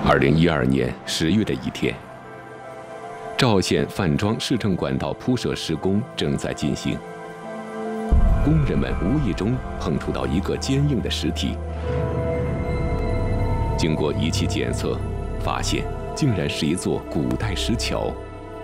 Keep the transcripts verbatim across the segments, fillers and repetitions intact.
二零一二年十月的一天，赵县范庄市政管道铺设施工正在进行，工人们无意中碰触到一个坚硬的实体。经过仪器检测，发现竟然是一座古代石桥。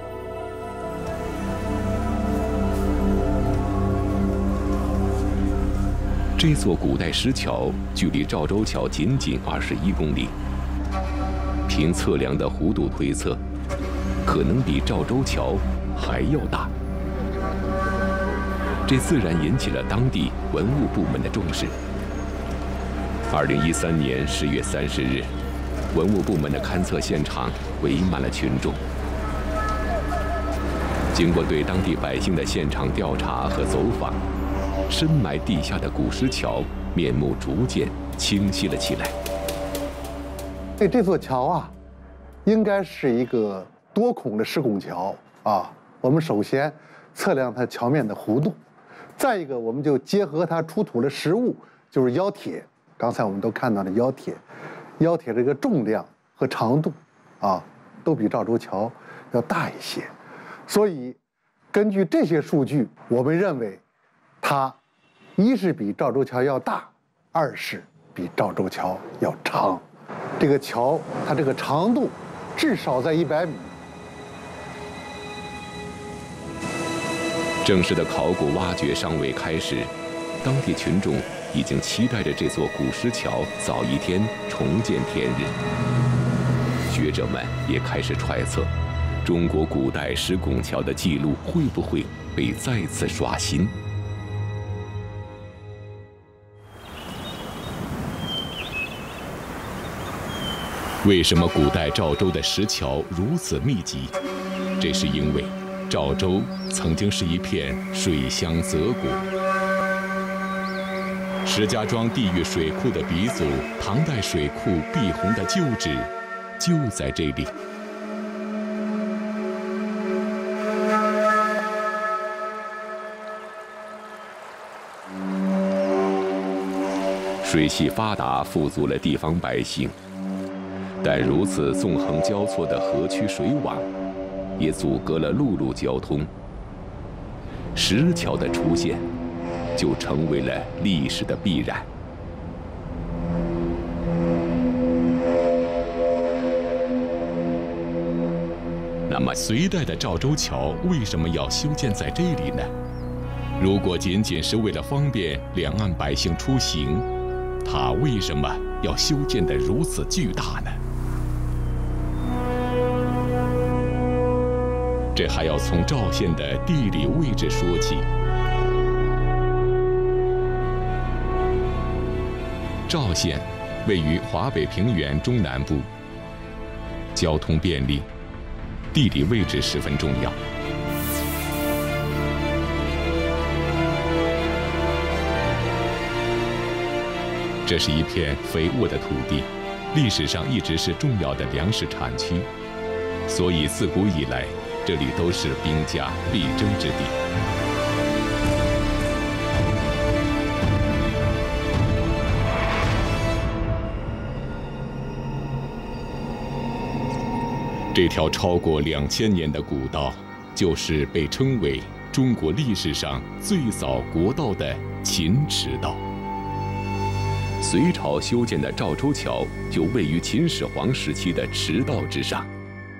这座古代石桥距离赵州桥仅仅二十一公里。 凭测量的弧度推测，可能比赵州桥还要大。这自然引起了当地文物部门的重视。二零一三年十月三十日，文物部门的勘测现场围满了群众。经过对当地百姓的现场调查和走访，深埋地下的古石桥面目逐渐清晰了起来。 哎，这座桥啊，应该是一个多孔的石拱桥啊。我们首先测量它桥面的弧度，再一个，我们就结合它出土的实物，就是腰铁。刚才我们都看到了腰铁，腰铁这个重量和长度啊，都比赵州桥要大一些。所以，根据这些数据，我们认为，它一是比赵州桥要大，二是比赵州桥要长。 这个桥，它这个长度至少在一百米。 正式的考古挖掘尚未开始，当地群众已经期待着这座古石桥早一天重见天日。学者们也开始揣测，中国古代石拱桥的记录会不会被再次刷新？ 为什么古代赵州的石桥如此密集？这是因为赵州曾经是一片水乡泽国。石家庄地域水库的鼻祖，唐代水库碧洪的旧址就在这里。水系发达，富足了地方百姓。 但如此纵横交错的河曲水网，也阻隔了陆路交通。石桥的出现，就成为了历史的必然。那么，隋代的赵州桥为什么要修建在这里呢？如果仅仅是为了方便两岸百姓出行，它为什么要修建得如此巨大呢？ 这还要从赵县的地理位置说起。赵县位于华北平原中南部，交通便利，地理位置十分重要。这是一片肥沃的土地，历史上一直是重要的粮食产区，所以自古以来。 这里都是兵家必争之地。这条超过两千年的古道，就是被称为中国历史上最早国道的秦驰道。隋朝修建的赵州桥就位于秦始皇时期的驰道之上。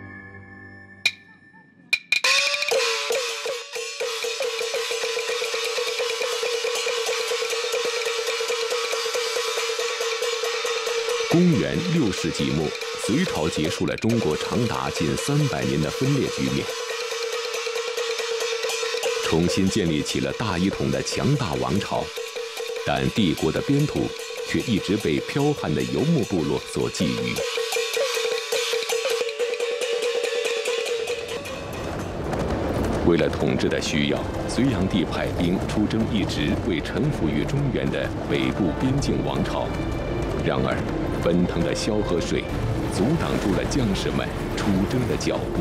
公元六世纪末，隋朝结束了中国长达近三百年的分裂局面，重新建立起了大一统的强大王朝，但帝国的边土却一直被剽悍的游牧部落所觊觎。为了统治的需要，隋炀帝派兵出征一直未臣服于中原的北部边境王朝，然而。 奔腾的萧河水，阻挡住了将士们出征的脚步。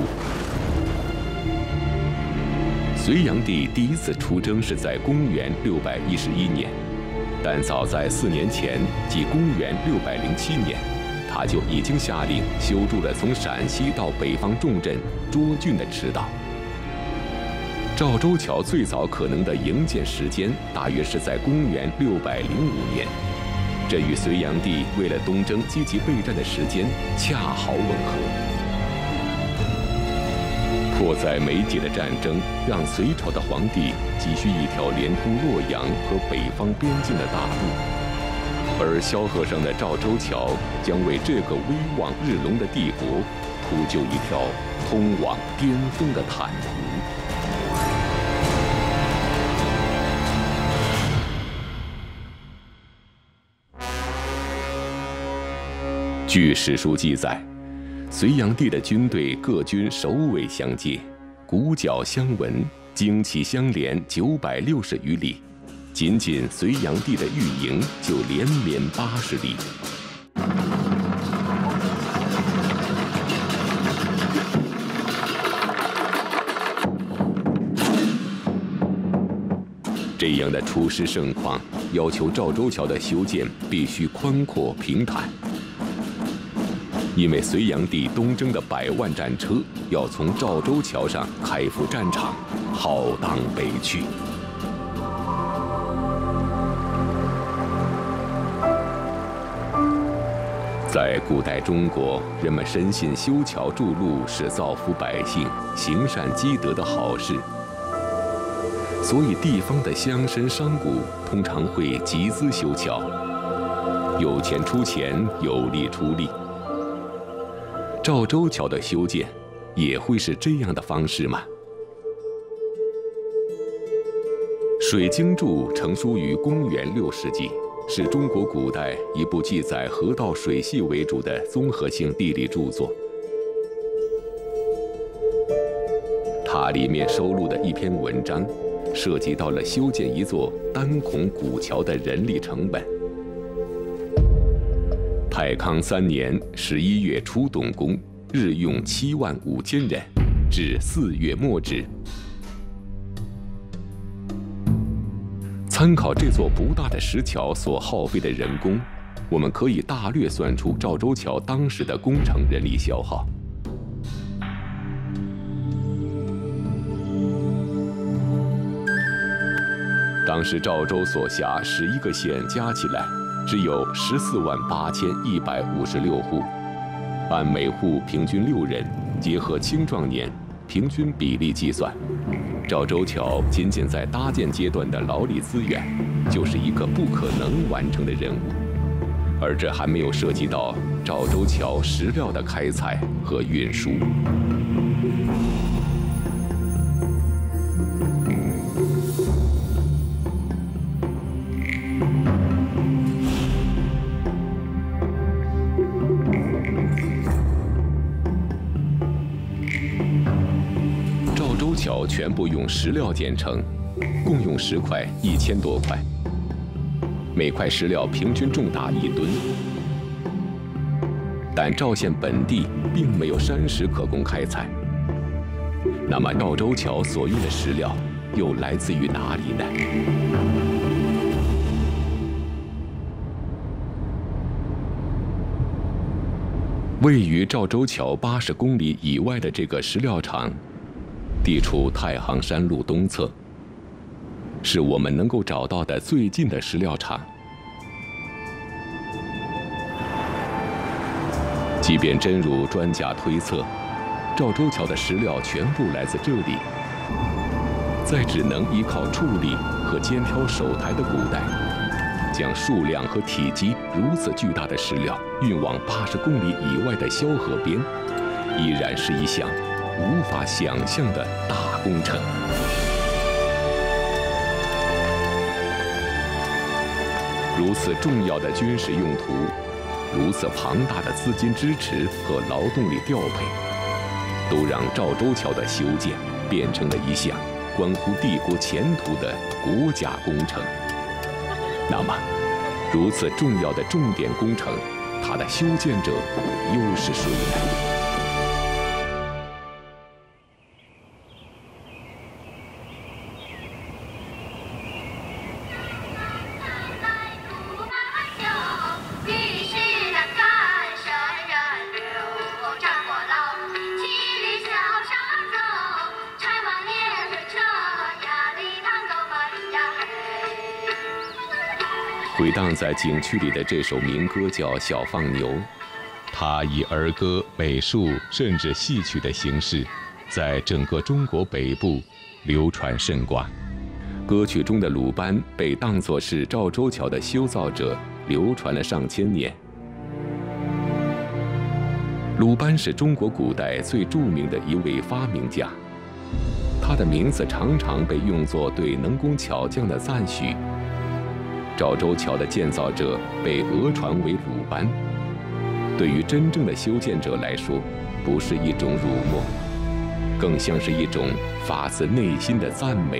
隋炀帝第一次出征是在公元六百一十一年，但早在四年前，即公元六百零七年， 他就已经下令修筑了从陕西到北方重镇涿郡的驰道。赵州桥最早可能的营建时间大约是在公元六百零五年，这与隋炀帝为了东征积极备战的时间恰好吻合。迫在眉睫的战争让隋朝的皇帝急需一条连通洛阳和北方边境的大路，而萧河上的赵州桥将为这个威望日隆的帝国铺就一条通往巅峰的坦途。据史书记载，隋炀帝的军队各军首尾相接，鼓角相闻，旌旗相连九百六十余里，仅仅隋炀帝的御营就连绵八十里。这样的出师盛况，要求赵州桥的修建必须宽阔平坦。因为隋炀帝东征的百万战车要从赵州桥上开赴战场，浩荡北去。在古代中国，人们深信修桥筑路是造福百姓、行善积德的好事，所以地方的乡绅商贾通常会集资修桥，有钱出钱，有力出力。赵州桥的修建也会是这样的方式吗？《水经注》成书于公元六世纪，是中国古代一部记载河道水系为主的综合性地理著作。它里面收录的一篇文章，涉及到了修建一座单孔古桥的人力成本。太康三年十一月初动工，日用七万五千人，至四月末止。参考这座不大的石桥所耗费的人工，我们可以大略算出赵州桥当时的工程人力消耗。当时赵州所辖十一个县加起来，只有十四万八千一百五十六户，按每户平均六人，结合青壮年，平均比例计算，赵州桥仅仅在搭建阶段的劳力资源，就是一个不可能完成的任务，而这还没有涉及到赵州桥石料的开采和运输。桥全部用石料建成，共用石块一千多块，每块石料平均重达一吨。但赵县本地并没有山石可供开采，那么赵州桥所用的石料又来自于哪里呢？位于赵州桥八十公里以外的这个石料厂，地处太行山路东侧，是我们能够找到的最近的石料厂。即便真如专家推测，赵州桥的石料全部来自这里，在只能依靠矗立和肩挑手抬的古代，将数量和体积如此巨大的石料运往八十公里以外的萧河边，依然是一项无法想象的大工程。如此重要的军事用途，如此庞大的资金支持和劳动力调配，都让赵州桥的修建变成了一项关乎帝国前途的国家工程。那么，如此重要的重点工程，它的修建者又是谁呢？ 回荡在景区里的这首民歌叫《小放牛》，它以儿歌、美术甚至戏曲的形式，在整个中国北部流传甚广。歌曲中的鲁班被当作是赵州桥的修造者，流传了上千年。鲁班是中国古代最著名的一位发明家，他的名字常常被用作对能工巧匠的赞许。赵州桥的建造者被讹传为鲁班，对于真正的修建者来说，不是一种辱没，更像是一种发自内心的赞美。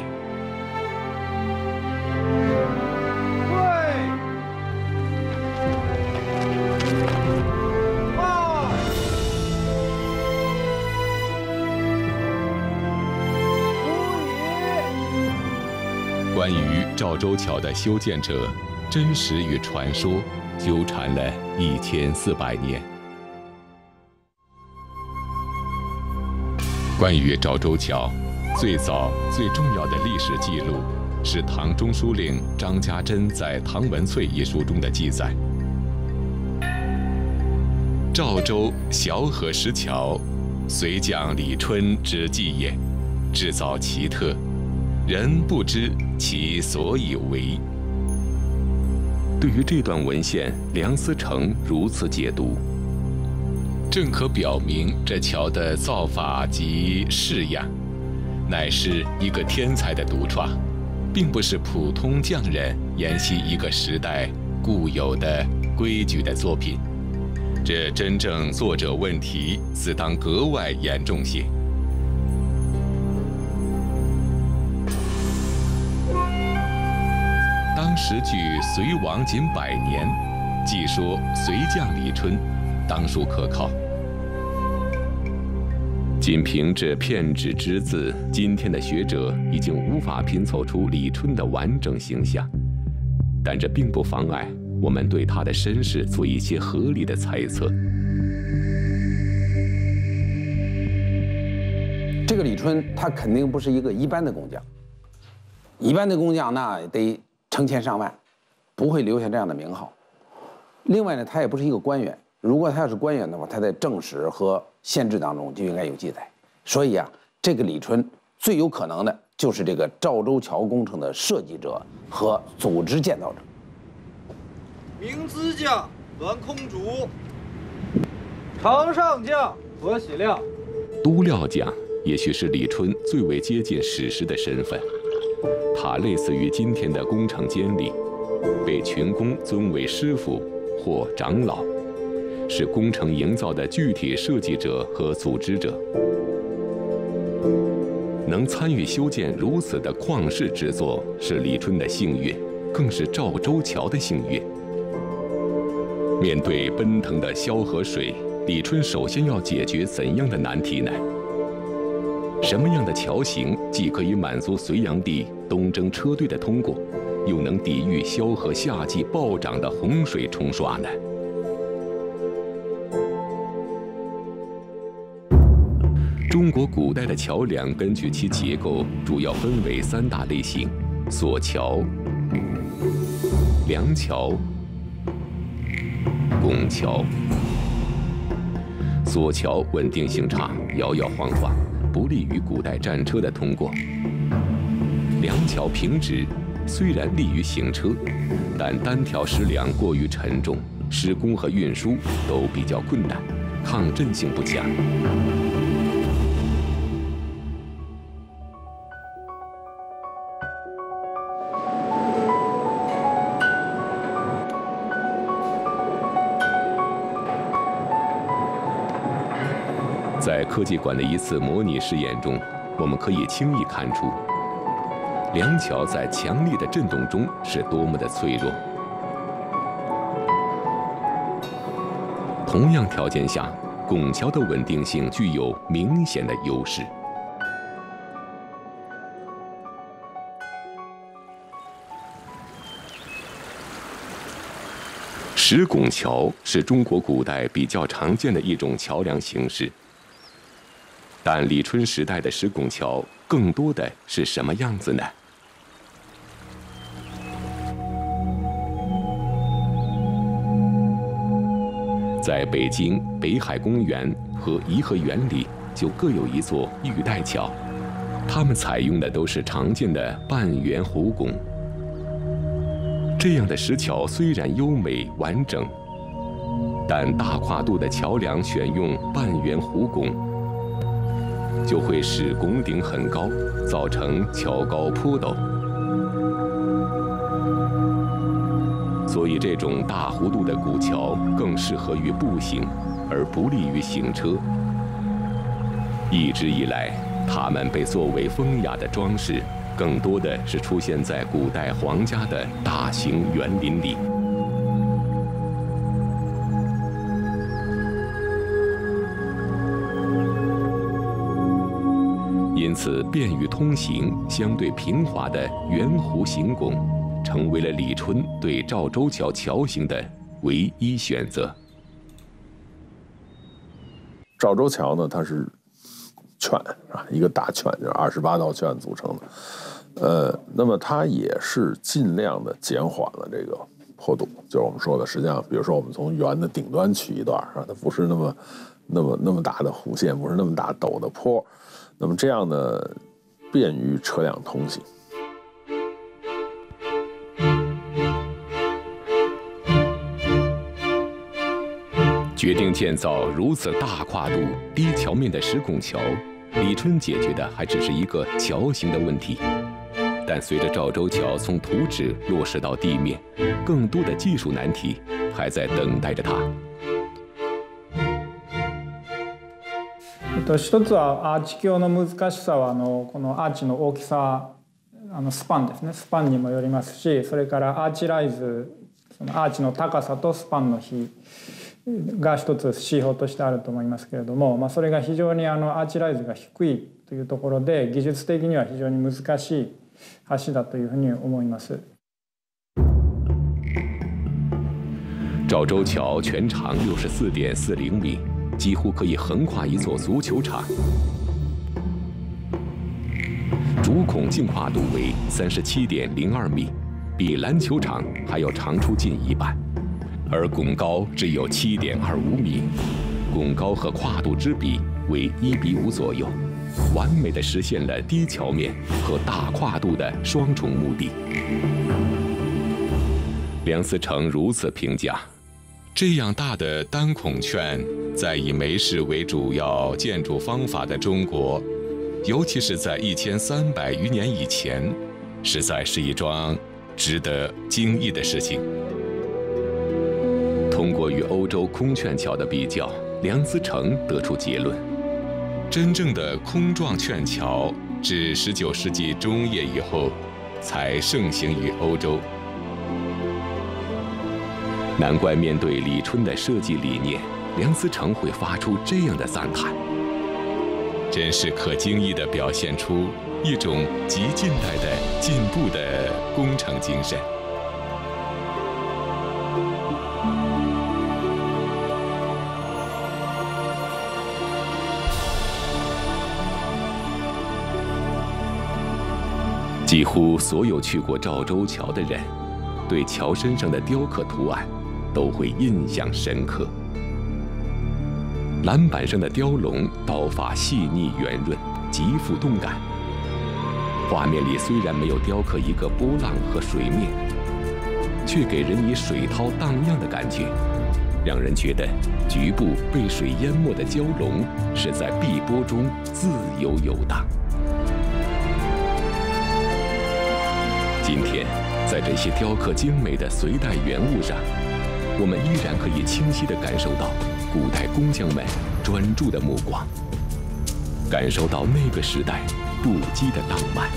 关于赵州桥的修建者，真实与传说纠缠了一千四百年。关于赵州桥，最早最重要的历史记录是唐中书令张家珍在《唐文粹》一书中的记载：赵州小河石桥，隋将李春之计也，制造奇特，人不知其所以为。对于这段文献，梁思成如此解读，正可表明这桥的造法及式样，乃是一个天才的独创，并不是普通匠人沿袭一个时代固有的规矩的作品。这真正作者问题，自当格外严重些。当时距隋亡仅百年，据说隋将李春当属可靠。仅凭这片纸之字，今天的学者已经无法拼凑出李春的完整形象，但这并不妨碍我们对他的身世做一些合理的猜测。 这个李春，他肯定不是一个一般的工匠，一般的工匠那得成千上万，不会留下这样的名号。另外呢，他也不是一个官员，如果他要是官员的话，他在正史和县志当中就应该有记载。所以啊，这个李春最有可能的就是这个赵州桥工程的设计者和组织建造者。 明资匠栾空竹，长上匠何喜亮。 督料匠也许是李春最为接近史实的身份。他类似于今天的工程监理，被群工尊为师傅或长老，是工程营造的具体设计者和组织者。能参与修建如此的旷世之作，是李春的幸运，更是赵州桥的幸运。面对奔腾的萧河水，李春首先要解决怎样的难题呢？什么样的桥型既可以满足隋炀帝东征车队的通过，又能抵御萧河夏季暴涨的洪水冲刷呢？中国古代的桥梁根据其结构主要分为三大类型：索桥、梁桥、拱桥。索桥稳定性差，摇摇晃晃，不利于古代战车的通过。梁桥平直，虽然利于行车，但单条石梁过于沉重，施工和运输都比较困难，抗震性不强。在科技馆的一次模拟试验中，我们可以轻易看出，梁桥在强力的震动中是多么的脆弱。同样条件下，拱桥的稳定性具有明显的优势。石拱桥是中国古代比较常见的一种桥梁形式。但李春时代的石拱桥更多的是什么样子呢？ 在北京北海公园和颐和园里就各有一座玉带桥，它们采用的都是常见的半圆弧拱。这样的石桥虽然优美完整，但大跨度的桥梁选用半圆弧拱，就会使拱顶很高，造成桥高坡陡。所以，这种大弧度的古桥更适合于步行，而不利于行车。一直以来，它们被作为风雅的装饰，更多的是出现在古代皇家的大型园林里。因此，便于通行、相对平滑的圆弧形拱，成为了李春对赵州桥桥型的唯一选择。 赵州桥呢，它是圈啊，一个大圈，就是二十八道圈组成的。呃，那么它也是尽量的减缓了这个坡度，就是我们说的，实际上，比如说我们从圆的顶端取一段啊，它不是那么、那么、那么大的弧线，不是那么大陡的坡，那么这样呢，便于车辆通行。 决定建造如此大跨度、低桥面的石拱桥，李春解决的还只是一个桥型的问题。但随着赵州橋从图纸落实到地面，更多的技术难题还在等待着他。 えっと、一つはアーチ橋の難しさはあのこのアーチの大きさ、あのスパンですね、スパンにもよりますし、それからアーチライズ、そのアーチの高さとスパンの比が一つ指標としてあると思いますけれども、まあ、それが非常にあのアーチライズが低いというところで、技術的には非常に難しい橋だというふうに思います。 赵州桥全长六十四点四零米，几乎可以横跨一座足球场。主孔净跨度为三十七点零二米，比篮球场还要长出近一半。而拱高只有七点二五米，拱高和跨度之比为一比五左右，完美的实现了低桥面和大跨度的双重目的。梁思成如此评价：这样大的单孔圈，在以梅式为主要建筑方法的中国，尤其是在一千三百余年以前，实在是一桩值得惊异的事情。通过与欧洲空券桥的比较，梁思成得出结论：真正的空状券桥至十九世纪中叶以后才盛行于欧洲。难怪面对李春的设计理念，梁思成会发出这样的赞叹，真是可惊异地表现出一种极近代的进步的工程精神。几乎所有去过赵州桥的人，对桥身上的雕刻图案都会印象深刻。栏板上的雕龙刀法细腻圆润，极富动感。画面里虽然没有雕刻一个波浪和水面，却给人以水涛荡漾的感觉，让人觉得局部被水淹没的蛟龙是在碧波中自由游荡。今天，在这些雕刻精美的隋代原物上，我们依然可以清晰地感受到古代工匠们专注的目光，感受到那个时代不羁的浪漫。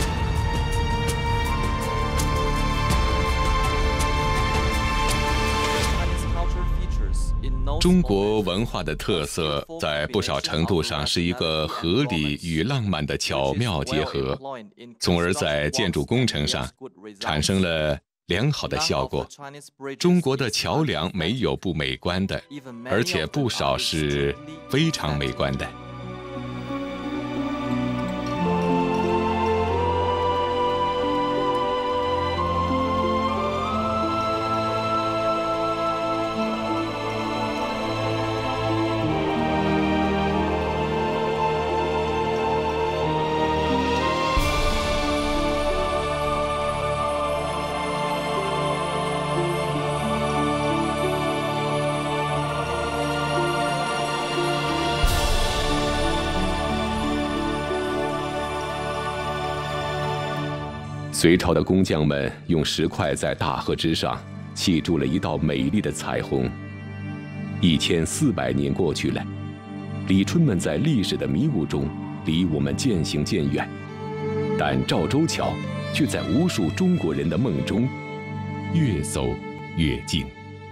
中国文化的特色在不少程度上是一个合理与浪漫的巧妙结合，从而在建筑工程上产生了良好的效果。中国的桥梁没有不美观的，而且不少是非常美观的。 隋朝的工匠们用石块在大河之上砌筑了一道美丽的彩虹。一千四百年过去了，李春们在历史的迷雾中离我们渐行渐远，但赵州桥却在无数中国人的梦中越走越近。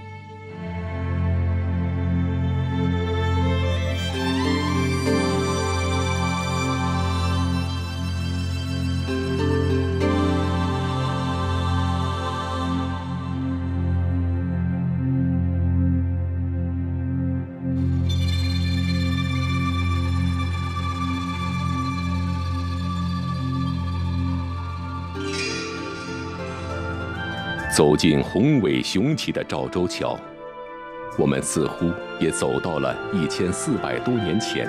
走进宏伟雄奇的赵州桥，我们似乎也走到了一千四百多年前。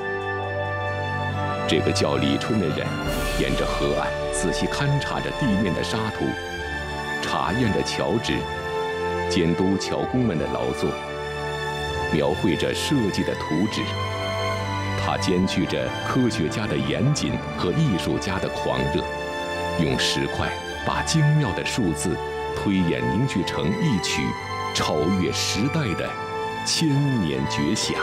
这个叫李春的人，沿着河岸仔细勘察着地面的沙土，查验着桥址，监督桥工们的劳作，描绘着设计的图纸。他兼具着科学家的严谨和艺术家的狂热，用石块把精妙的数字推演凝聚成一曲超越时代的千年绝响。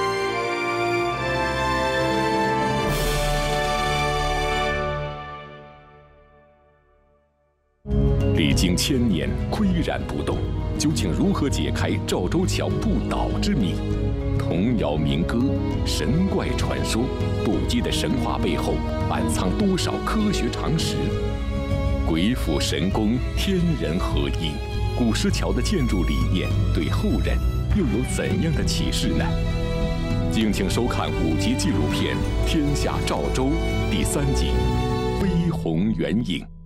历经千年，岿然不动，究竟如何解开赵州桥不倒之谜？童谣民歌、神怪传说，不羁的神话背后暗藏多少科学常识？鬼斧神工，天人合一，古石桥的建筑理念对后人又有怎样的启示呢？敬请收看五集纪录片《天下赵州》第三集《飞鸿远影》。